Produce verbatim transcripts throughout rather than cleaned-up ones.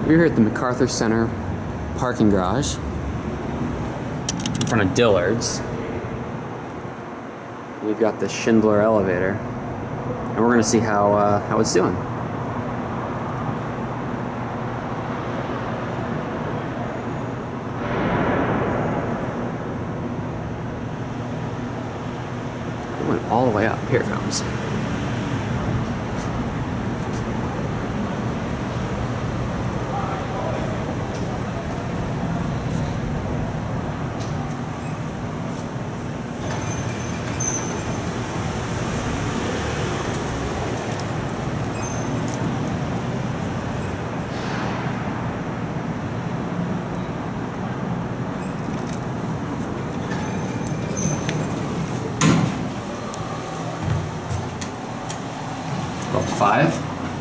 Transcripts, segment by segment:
We're here at the MacArthur Center parking garage in front of Dillard's. We've got the Schindler elevator, and we're going to see how uh, how it's doing. It went all the way up. Here it comes. About five.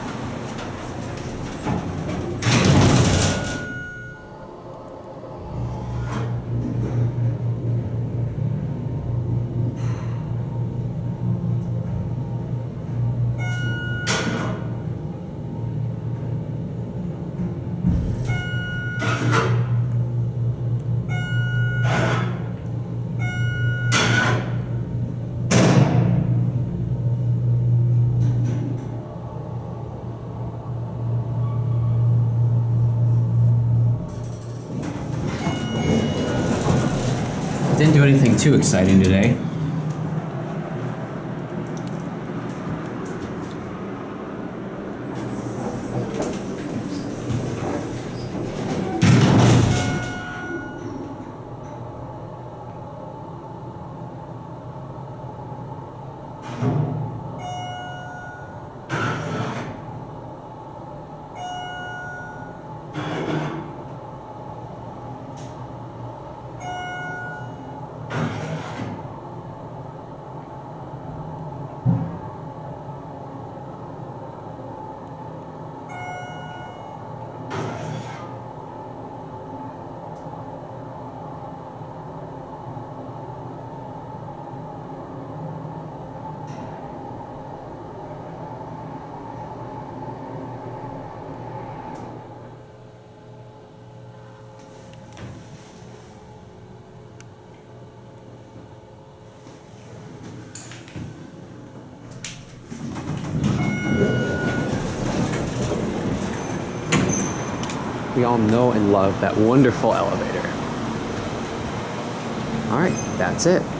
Didn't do anything too exciting today. We all know and love that wonderful elevator. All right, that's it.